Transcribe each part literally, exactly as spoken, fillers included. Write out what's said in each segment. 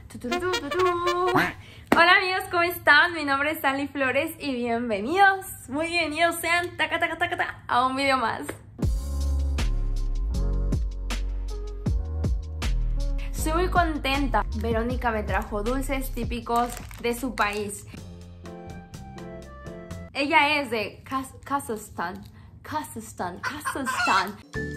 Hola amigos, ¿cómo están? Mi nombre es Ali Flores y bienvenidos, muy bienvenidos sean taca, taca, taca, taca, a un video más. Estoy muy contenta. Verónica me trajo dulces típicos de su país. Ella es de Kaz Kazajstán. Kazajstán, Kazajstán.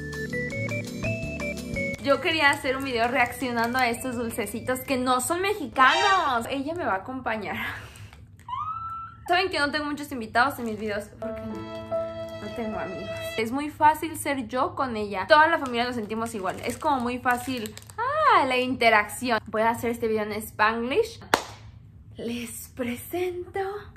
Yo quería hacer un video reaccionando a estos dulcecitos que no son mexicanos. Ella me va a acompañar. Saben que no tengo muchos invitados en mis videos porque no, no tengo amigos. Es muy fácil ser yo con ella. Toda la familia nos sentimos igual. Es como muy fácil ah, la interacción. Voy a hacer este video en Spanglish. Les presento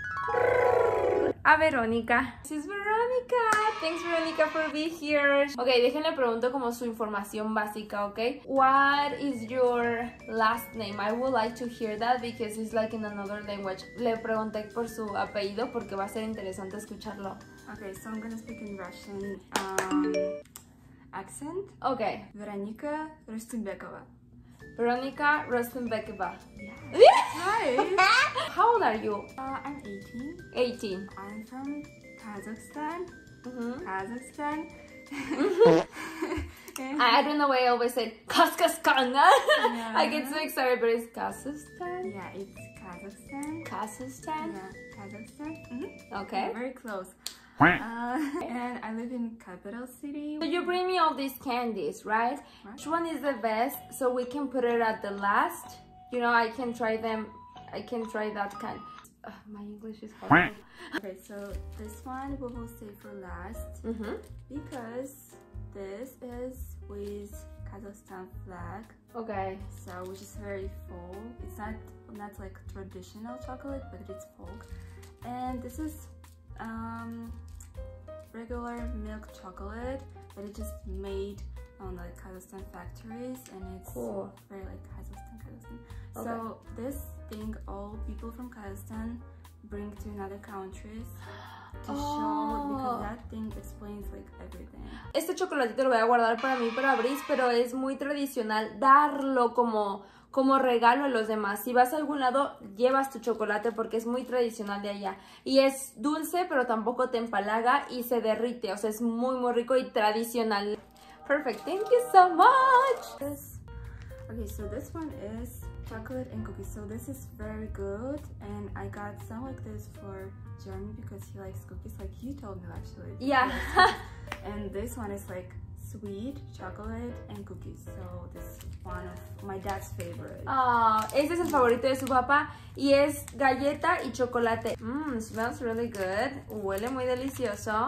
a Verónica. This is Verónica. Thanks Verónica for being here. Ok, déjenle pregunto como su información básica, ok? What is your last name? I would like to hear that because it's like in another language. Le pregunté por su apellido porque va a ser interesante escucharlo. Okay, so I'm gonna speak in Russian um, accent. Ok. Veronika Rustunbekova. Veronica Rustunbekova. Yeah. Hi. How old are you? Uh, I'm eighteen. eighteen. I'm from Kazakhstan. Mm-hmm. Kazakhstan. I, I don't know why I always say Kazakhstan. Yeah. I get so excited, but it's Kazakhstan. Yeah, it's Kazakhstan. Kazakhstan. Yeah, Kazakhstan. Mm-hmm. Okay. Yeah, very close. Uh, and I live in capital city. So you bring me all these candies, right? Right. Which one is the best? So we can put it at the last. You know, I can try them. I can try that kind. Uh, my English is horrible. Okay, so this one we will save for last Mm-hmm. because this is with Kazakhstan flag. Okay. So which is very full. It's not not like traditional chocolate, but it's folk. And this is um, regular milk chocolate, but it's just made on like Kazakhstan factories, and it's Cool. very like Kazakhstan, Kazakhstan. Okay. So this thing, all people from Kazakhstan bring to another countries to Oh. show, because that thing explains like everything. Este chocolatito lo voy a guardar para mí, para Brice, pero es muy tradicional darlo como, como regalo a los demás. Si vas a algún lado, llevas tu chocolate porque es muy tradicional de allá. Y es dulce, pero tampoco te empalaga y se derrite. O sea, es muy, muy rico y tradicional. Perfect. Thank you so much. This, okay, so this one is chocolate and cookies. So this is very good, and I got some like this for Jeremy because he likes cookies, like you told me actually. Yeah. And this one is like sweet chocolate and cookies. So this is one of my dad's favorite. Ah, este es el favorito de su papá y es galleta y chocolate. Mmm, smells really good. Huele muy delicioso.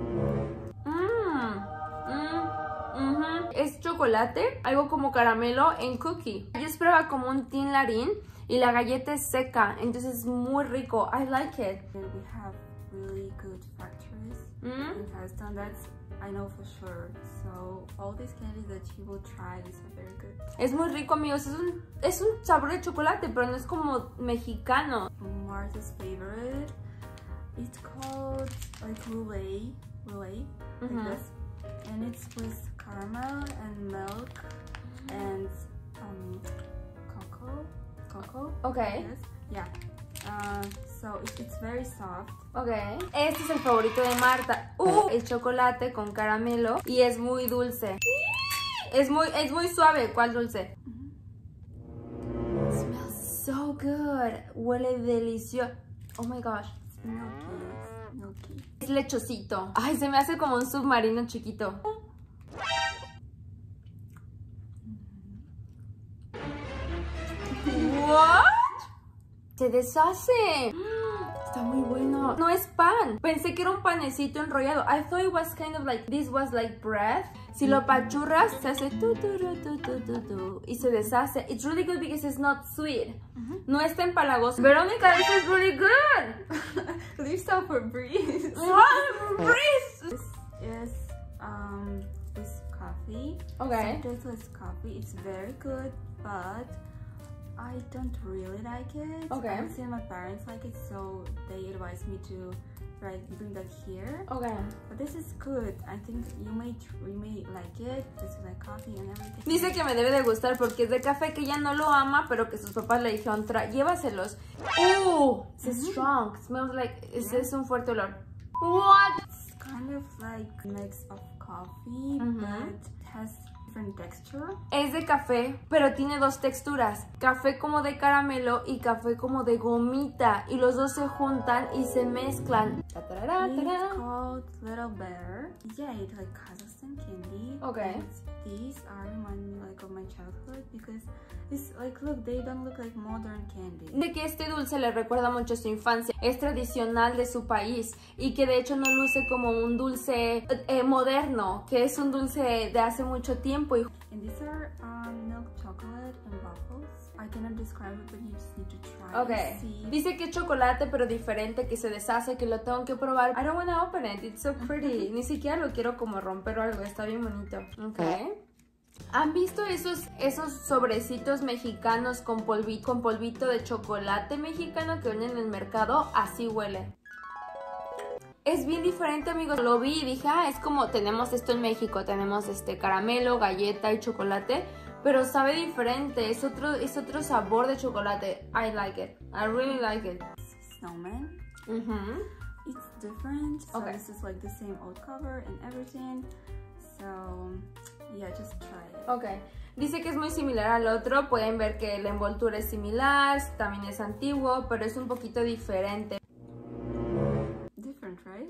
Mmm, mmm, mhm. Es chocolate, algo como caramelo en cookie. Yo esperaba como un tin larín y la galleta es seca, entonces es muy rico. I like it. And we have really good factories Mm. in Kazakhstan. That's I know for sure. So all these candies that you will try, these are very good. Es muy rico, amigos. Es un, es un sabor de chocolate, pero no es como mexicano. Martha's favorite. It's called like roulette, roulette, Mhm. like this, and it's with caramel and milk and um cocoa, cocoa. Okay. Yes. Yeah. Uh, so it, it's very soft. Ok, este es el favorito de Marta. Uh, el chocolate con caramelo y es muy dulce. Es muy, es muy suave. ¿Cuál dulce? Mm-hmm. Smells so good. Huele delicioso. Oh my gosh. It's milky, milky. Es lechosito. Ay, se me hace como un submarino chiquito. What? Se deshace. Está muy bueno. No es pan. Pensé que era un panecito enrollado. I thought it was kind of like, this was like bread. Si lo apachurras, se hace tu, tu, tu, tu, tu, tu, tu, y se deshace. It's really good because it's not sweet. Mm-hmm. No está empalagoso. Verónica, this is really good. Leave some for Breeze. Wow, Breeze. This is um with coffee. Okay. Sometimes with coffee, it's very good, but I don't really like it. Okay. I see my parents like it, so they advise me to right, doing that here. Okay. But this is good. I think you may you may like it. This is like coffee and everything. Dice que me debe de gustar porque es de café, que ella no lo ama, pero que sus papás le dijeron, Tra llévaselos. ¡Uh! It's mm-hmm. strong. It smells like, es, yeah. es un fuerte olor. What? It's kind of like a mix of coffee, mm-hmm. but it has different texture. Es de café, pero tiene dos texturas. Café como de caramelo y café como de gomita. Y los dos se juntan y se mezclan. It's called Little Bear. Yeah, it's like Kazakhstan candy. Okay. And these are remind me like of my childhood because it's like, look, they don't look like modern candy. De que este dulce le recuerda mucho a su infancia. Es tradicional de su país y que de hecho no luce como un dulce eh, moderno, que es un dulce de hace mucho tiempo. And these are um, milk chocolate and waffles. I cannot describe it, but you just need to try. Okay. Dice que es chocolate, pero diferente, que se deshace, que lo tengo que probar. I don't want to open it. It's so pretty. Ni siquiera lo quiero como romper o algo. Está bien bonito. Okay. ¿Han visto esos, esos sobrecitos mexicanos con polvito, con polvito de chocolate mexicano que venden en el mercado? Así huele. Es bien diferente, amigos. Lo vi y dije, ah, es como tenemos esto en México. Tenemos este caramelo, galleta y chocolate. Pero sabe diferente. Es otro, es otro sabor de chocolate. I like it. I really like it. Snowman. Mm-hmm. It's different. So okay. This is like the same old cover and everything. So, yeah, just try it. Ok. Dice que es muy similar al otro. Pueden ver que la envoltura es similar. También es antiguo, pero es un poquito diferente. Right?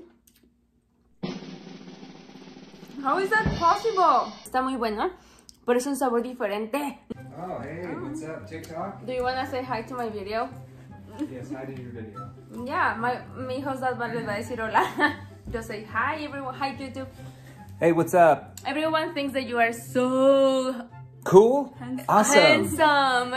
How is that possible? Está muy bueno, pero es un sabor diferente. Oh, hey, oh. What's up, TikTok? Do you want to say hi to my video? Yes, hi to your video. Yeah, my, mi hijos les va a decir hola. Just say hi, everyone. Hi, YouTube. Hey, what's up? Everyone thinks that you are so... Cool? Handsome. Awesome.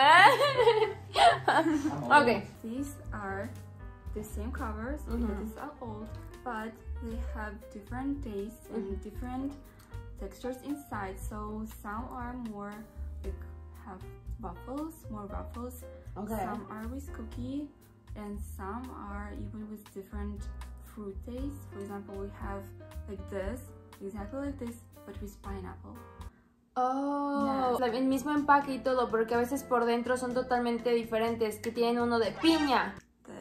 Handsome. Okay. These are the same covers, mm-hmm. because these are old, but they have different tastes and mm-hmm. different textures inside. So some are more like have waffles, more waffles. Okay. Some are with cookie, and some are even with different fruit tastes. For example, we have like this, exactly like this, but with pineapple. Oh, yeah. El mismo empaque y todo, porque a veces por dentro son totalmente diferentes, que tienen uno de piña.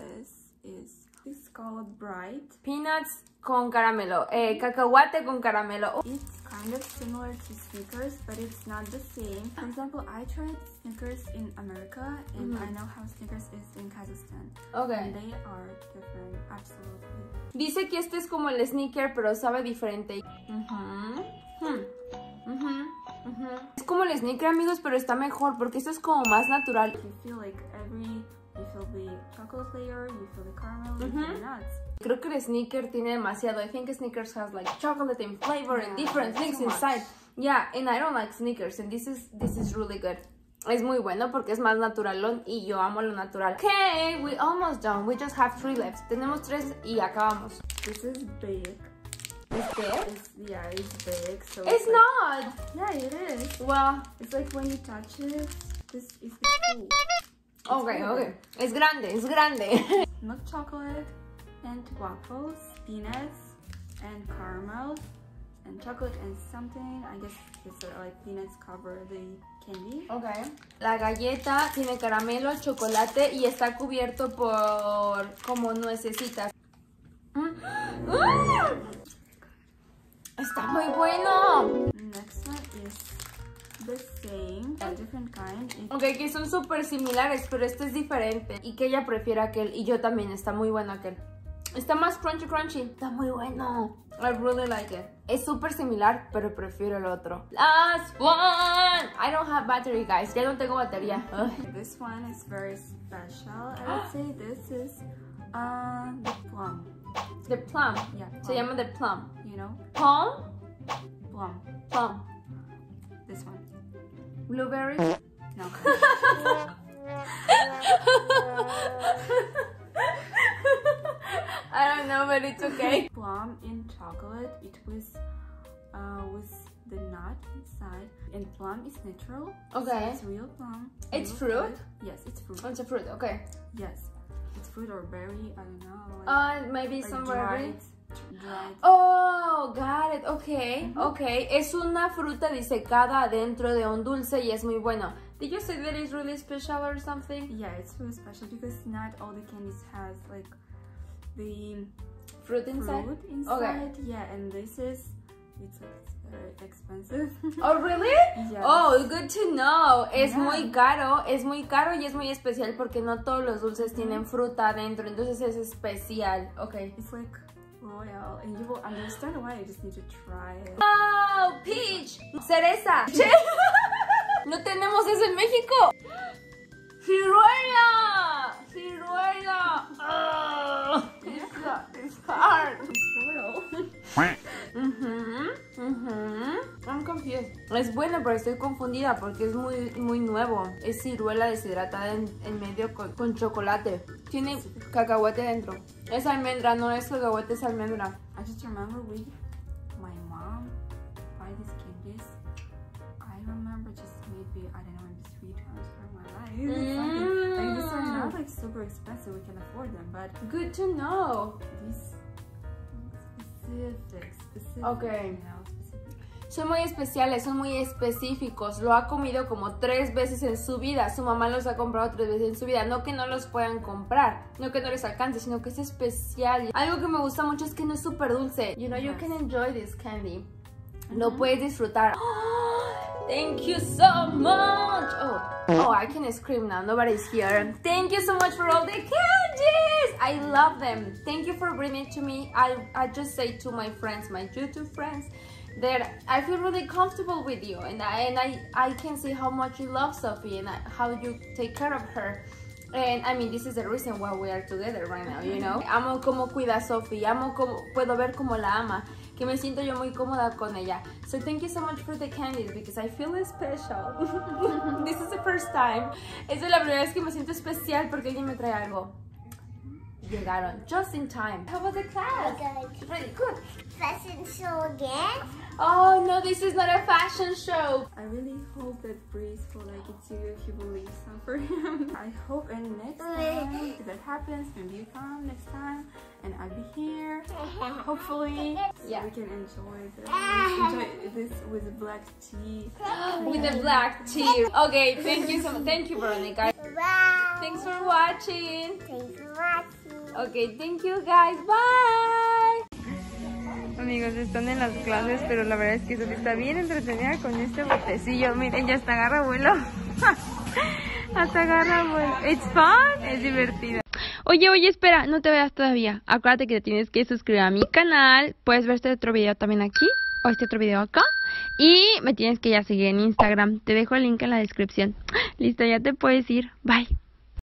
It's called Bright. Peanuts con caramelo. Eh, cacahuate con caramelo. It's kind of similar to Snickers, but it's not the same. For example, I tried Snickers in America, and mm-hmm. I know how Snickers is in Kazakhstan. Okay. And they are different, absolutely. Dice que este es como el Snicker, pero sabe diferente. Uh-huh. Hmm. Uh-huh. Uh-huh. Es como el Snicker, amigos, pero está mejor, porque esto es como más natural. You feel like every... You feel the chocolate layer, you feel the caramel, mm-hmm. you feel the nuts. Creo que el Snicker tiene demasiado. I think Snickers has like chocolate and flavor, yeah, and different things inside. Yeah, and I don't like Snickers, and this is this is really good. Es muy bueno porque es más naturalón y yo amo lo natural. Okay, we almost done. We just have three left. Tenemos tres y acabamos. This is big. It's big? It's, yeah, it's big. So it's, it's like, not. Yeah, it is. Well, it's like when you touch it, this is cool. Okay, okay. Es grande, es grande. Milk chocolate and waffles, peanuts and caramel and chocolate and something. I guess it's like peanuts cover the candy. Okay. La galleta tiene caramelo, chocolate y está cubierto por como nuecesitas. Mm. Mm. Está muy bueno. Next one is the same, a different kind. Ok, que son súper similares, pero este es diferente. Y que ella prefiere aquel, y yo también, está muy bueno aquel. Está más crunchy crunchy. Está muy bueno. I really like it. Es súper similar, pero prefiero el otro. Last one. I don't have battery, guys. Ya no tengo batería. Ugh. This one is very special. I would say this is uh, the plum. The plum. Yeah. Plum. Se llama the plum. You know? Plum? Plum. Plum. This one. Blueberry? No. I don't know, but it's okay. Plum in chocolate. It was uh, with the nut inside. And plum is natural. Okay. So it's real plum. It's real fruit? Yes, it's fruit. It's a fruit, okay. Yes. It's fruit or berry. I don't know. Uh, maybe like some dried, berries. dried. Oh, got it. Okay, okay. Es una fruta disecada adentro de un dulce y es muy bueno. Did you say that it's really special or something? Yeah, it's really special because not all the candies has like the Fruit inside? fruit inside. Yeah, and this is it's like very expensive. Oh, really? Yes. Oh, good to know. Es Yeah. muy caro, es muy caro y es muy especial porque no todos los dulces tienen fruta adentro, entonces es especial. Okay. It's like royal, and you will understand why. You just need to try it. Oh, peach, cereza. No tenemos eso en México. Ciruela, ciruela. Oh, it's, it's hard. It's royal. Mhm, mhm. I'm confused. Es bueno, pero estoy confundida porque es muy, muy nuevo. Es ciruela deshidratada en, en medio con, con chocolate. Tiene cacahuete dentro. Es almendra, no es cacahuete, es almendra. I just remember we, my mom, buy these candies. I remember just maybe I don't know maybe three times for my life. Mm. Like these are not like super expensive. We can afford them, but Good to know. these specific, specific. Okay. You know, specific. Son muy especiales, son muy específicos. Lo ha comido como tres veces en su vida. Su mamá los ha comprado tres veces en su vida. No que no los puedan comprar, no que no les alcance, sino que es especial. Algo que me gusta mucho es que no es súper dulce. You know, you Yes. can enjoy this candy. Lo puedes disfrutar. Thank you so much. Oh, oh, I can scream now. Nobody's here. Thank you so much for all the candies. I love them. Thank you for bringing it to me. I, I just say to my friends, my YouTube friends, that I feel really comfortable with you, and I and I, I can see how much you love Sophie and I, how you take care of her. And I mean, this is the reason why we are together right now, you know. Amo cómo cuida a Sophie, amo cómo puedo ver cómo la ama, que me siento yo muy cómoda con ella. So thank you so much for the candies because I feel special. This is the first time. Esta es la primera vez que me siento especial porque alguien me trae algo. Llegaron just in time. How was the class? Good. Really good. Fashion show again? Oh no, this is not a fashion show. I really hope that Breeze will like it too if you will leave some for him. I hope and next time if that happens, maybe you come next time and I'll be here. Hopefully, so Yeah. we can enjoy this. Enjoy this with black tea. With the black tea. Okay, thank you so much. Thank you, Veronica. Bye. Thanks for watching. Thanks for watching. Ok, thank you guys, bye. Amigos, están en las clases, pero la verdad es que Sofía está bien entretenida con este botecillo. Miren, ya hasta agarra vuelo. Hasta agarra vuelo. It's fun, es divertido. Oye, oye, espera, no te veas todavía. Acuérdate que te tienes que suscribir a mi canal. Puedes ver este otro video también aquí, o este otro video acá. Y me tienes que ya seguir en Instagram. Te dejo el link en la descripción. Listo, ya te puedes ir. Bye.